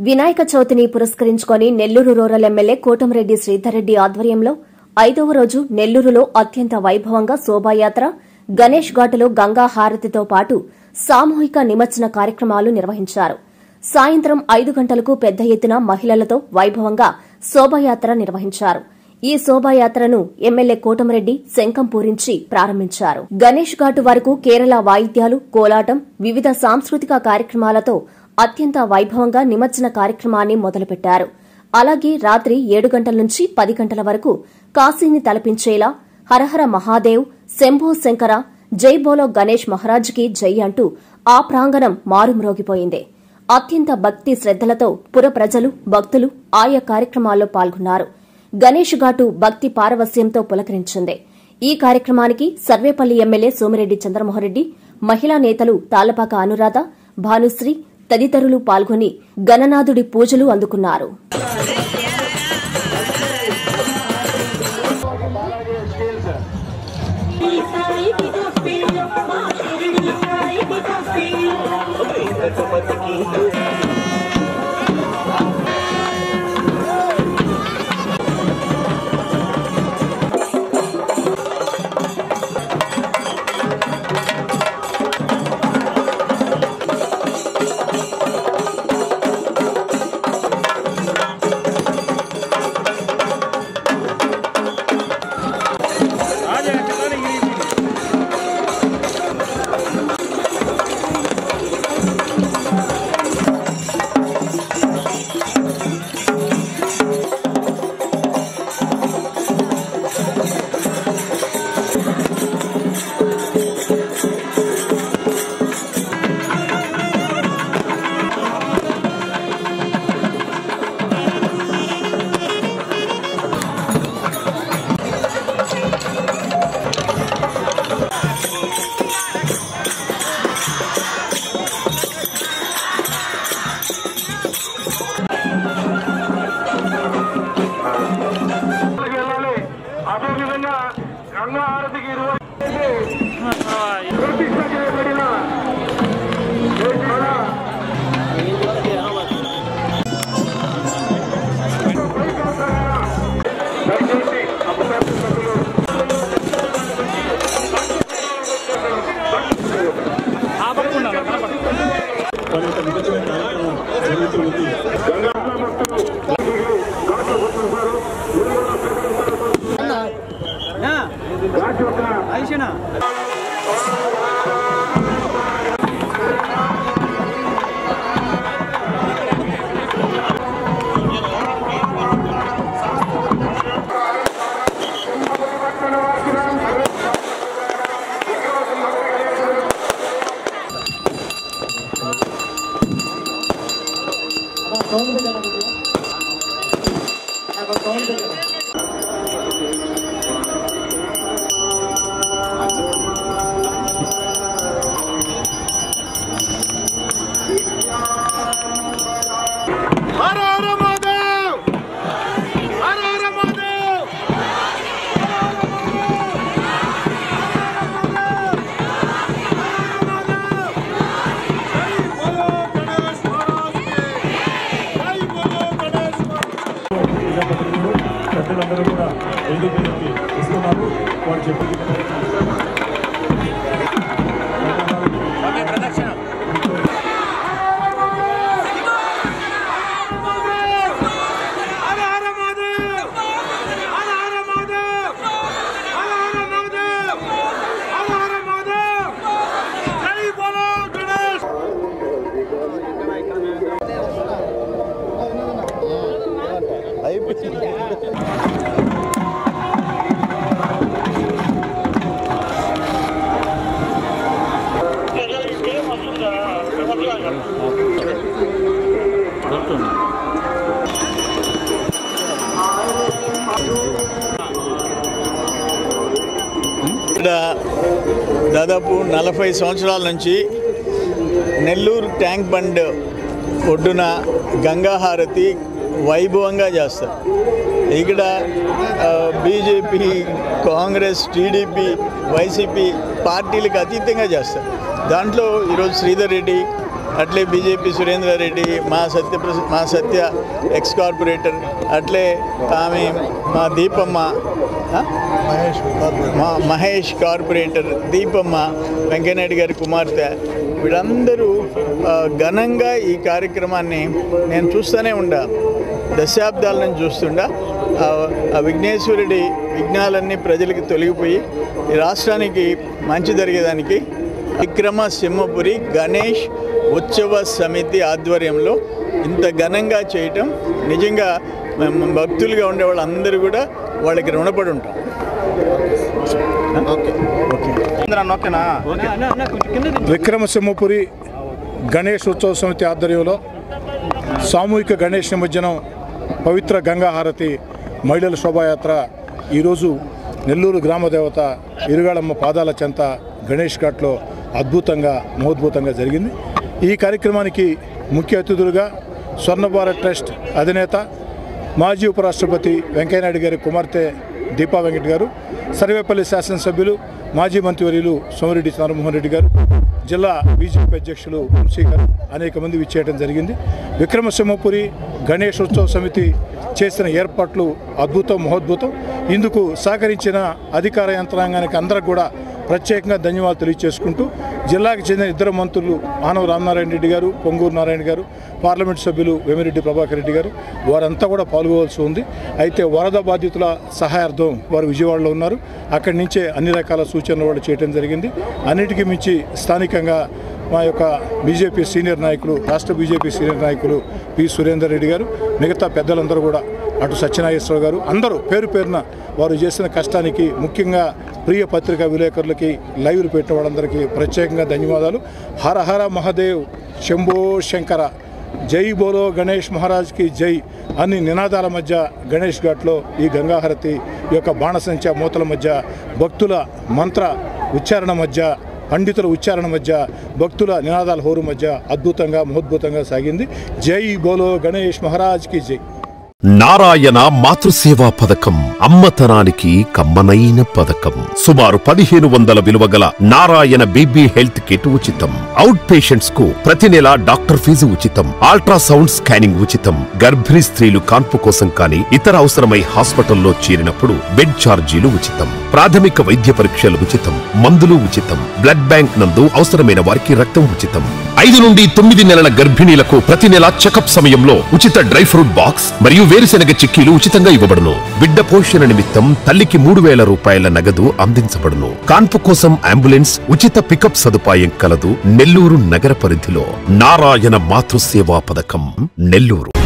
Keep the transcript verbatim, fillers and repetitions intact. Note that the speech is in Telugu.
వినాయక చవితిని పురస్కరించుకుని నెల్లూరు రూరల్ ఎమ్మెల్యే కోటమిరెడ్డి శ్రీధర్ రెడ్డి ఆధ్వర్యంలో ఐదవ రోజు నెల్లూరులో అత్యంత వైభవంగా శోభాయాత్ర, గణేష్ ఘాటులో గంగా హారతితో పాటు సామూహిక నిమజ్జన కార్యక్రమాలు నిర్వహించారు. సాయంత్రం ఐదు గంటలకు పెద్ద ఎత్తున మహిళలతో వైభవంగా శోభాయాత్ర నిర్వహించారు. ఈ శోభాయాత్రను ఎమ్మెల్యే కోటమిరెడ్డి శంఖం పూరించి ప్రారంభించారు. గణేష్ ఘాటు వరకు కేరళ వాయిద్యాలు, కోలాటం, వివిధ సాంస్కృతిక కార్యక్రమాలతో అత్యంత వైభవంగా నిమజ్జన కార్యక్రమాన్ని మొదలుపెట్టారు. అలాగే రాత్రి ఏడు గంటల నుంచి పది గంటల వరకు కాశీని తలపించేలా హరహర మహాదేవ్, శంభో శంకర, జై బోలో గణేష్ మహారాజ్కి జై అంటూ ఆ ప్రాంగణం మారుమ్రోగిపోయింది. అత్యంత భక్తి శ్రద్దలతో పుర ప్రజలు, భక్తులు ఆయా కార్యక్రమాల్లో పాల్గొన్నారు. గణేష్ ఘాటు భక్తి పారవస్యంతో పులకరించింది. ఈ కార్యక్రమానికి సర్వేపల్లి ఎమ్మెల్యే సోమిరెడ్డి చంద్రమోహన్రెడ్డి, మహిళా నేతలు తాళ్లపాక అనురాధ, భానుశ్రీ తదితరులు పాల్గొని గణనాథుడి పూజలు అందుకున్నారు. ప్రజలందరూ కూడా ఎదుగుదలకి ఇస్తున్నారు. వారు చెప్పి ప్రదక్షిణ దాదాపు నలభై సంవత్సరాల నుంచి నెల్లూరు ట్యాంక్ బండ్ ఒడ్డున గంగాహారతి వైభవంగా చేస్తారు. ఇక్కడ బీజేపీ, కాంగ్రెస్, టీడీపీ, వైసీపీ పార్టీలకు అతీతంగా చేస్తారు. దాంట్లో ఈరోజు శ్రీధర్ రెడ్డి, అట్లే బీజేపీ సురేంద్రారెడ్డి, మా సత్య మా సత్య ఎక్స్ కార్పొరేటర్, అట్లే ఆమె మా దీపమ్మ, మా మహేష్ కార్పొరేటర్ దీపమ్మ, వెంకయ్యనాయుడు గారి కుమార్తె, వీళ్ళందరూ ఘనంగా ఈ కార్యక్రమాన్ని నేను చూస్తూనే ఉండా, దశాబ్దాల నుంచి చూస్తుండా. ఆ విఘ్నేశ్వరుడి విఘ్నాలన్నీ ప్రజలకు తొలగిపోయి ఈ రాష్ట్రానికి మంచి జరిగేదానికి విక్రమ సింహపురి గణేష్ ఉత్సవ సమితి ఆధ్వర్యంలో ఇంత ఘనంగా చేయటం నిజంగా భక్తులుగా ఉండే వాళ్ళందరూ కూడా వాళ్ళకి రుణపడి ఉంటాం. విక్రమసింహపురి గణేష్ ఉత్సవ సమితి ఆధ్వర్యంలో సామూహిక గణేష్ నిమజ్జనం, పవిత్ర గంగా హారతి, మహిళల శోభాయాత్ర ఈరోజు నెల్లూరు గ్రామదేవత ఇరుగాళమ్మ పాదాల చెంత గణేష్ ఘాట్లో అద్భుతంగా మహోద్భుతంగా జరిగింది. ఈ కార్యక్రమానికి ముఖ్య అతిథులుగా స్వర్ణ భారత్ ట్రస్ట్ అధినేత మాజీ ఉపరాష్ట్రపతి వెంకయ్యనాయుడు గారి కుమార్తె దీపా వెంకట్ గారు, సర్వేపల్లి శాసనసభ్యులు మాజీ మంత్రివర్యులు సోమిరెడ్డి చంద్రమోహన్ రెడ్డి గారు, జిల్లా బీజేపీ అధ్యక్షులు వంశీ గారు అనేక మంది విచ్చేయడం జరిగింది. విక్రమసింహపురి గణేష్ ఉత్సవ సమితి చేసిన ఏర్పాట్లు అద్భుతం, మహోద్భుతం. ఇందుకు సహకరించిన అధికార యంత్రాంగానికి అందరికి కూడా ప్రత్యేకంగా ధన్యవాదాలు తెలియజేసుకుంటూ, జిల్లాకు చెందిన ఇద్దరు మంత్రులు ఆనవ రామనారాయణ రెడ్డి గారు, పొంగూరు నారాయణ గారు, పార్లమెంట్ సభ్యులు వేమిరెడ్డి ప్రభాకర్ రెడ్డి గారు, వారంతా కూడా పాల్గొవలసి ఉంది. అయితే వరద బాధితుల సహాయార్థం వారు విజయవాడలో ఉన్నారు. అక్కడి నుంచే అన్ని రకాల సూచనలు కూడా చేయడం జరిగింది. అన్నిటికీ మించి స్థానికంగా మా యొక్క బీజేపీ సీనియర్ నాయకులు, రాష్ట్ర బీజేపీ సీనియర్ నాయకులు పి సురేందర్ రెడ్డి గారు, మిగతా పెద్దలందరూ కూడా, అటు సత్యనాగేశ్వరరావు గారు, అందరూ పేరు పేరున వారు చేసిన కష్టానికి, ముఖ్యంగా ప్రియ పత్రికా విలేకరులకి, లైవ్లు పెట్టిన వాళ్ళందరికీ ప్రత్యేకంగా ధన్యవాదాలు. హర హర మహాదేవ్, శంభో శంకర, జై బోలో గణేష్ మహారాజ్కి జై అన్ని నినాదాల మధ్య గణేష్ ఘాట్లో ఈ గంగాహారతి యొక్క బాణసంచ మూతల మధ్య, భక్తుల మంత్ర ఉచ్చారణ మధ్య, పండితుల ఉచ్చారణ మధ్య, భక్తుల నినాదాల హోరు మధ్య అద్భుతంగా మహోద్భుతంగా సాగింది. జై బోలో గణేష్ మహారాజ్కి జై. నారాయణ మాతృసేవా పథకం అమ్మతనానికి కమ్మనైన పథకం. సుమారు పదిహేను వందల విలువ గల నారాయణ బేబీ హెల్త్ కిట్ ఉచితం. అవుట్ పేషెంట్స్ కు ప్రతి నెల డాక్టర్ ఫీజు ఉచితం. అల్ట్రాసౌండ్ స్కానింగ్ ఉచితం. గర్భిణీ స్త్రీలు కాన్పు కోసం కానీ ఇతర అవసరమై హాస్పిటల్లో చేరినప్పుడు బెడ్ ఛార్జీలు ఉచితం. ప్రాథమిక వైద్య పరీక్షలు ఉచితం. మందులు ఉచితం. బ్లడ్ బ్యాంక్ నందు అవసరమైన వారికి రక్తం ఉచితం. ఐదు నుండి తొమ్మిది నెలల గర్భిణీలకు ప్రతి నెల చెకప్ సమయంలో ఉచిత డ్రై ఫ్రూట్ బాక్స్ మరియు వేరుశెనగ చిక్కీలు ఉచితంగా ఇవ్వబడును. బిడ్డ పోషణ నిమిత్తం తల్లికి మూడు వేల రూపాయల నగదు అందించబడును. కాన్పు కోసం అంబులెన్స్ ఉచిత పికప్ సదుపాయం కలదు. నెల్లూరు నగర పరిధిలో నారాయణ మాతృసేవా పథకం, నెల్లూరు.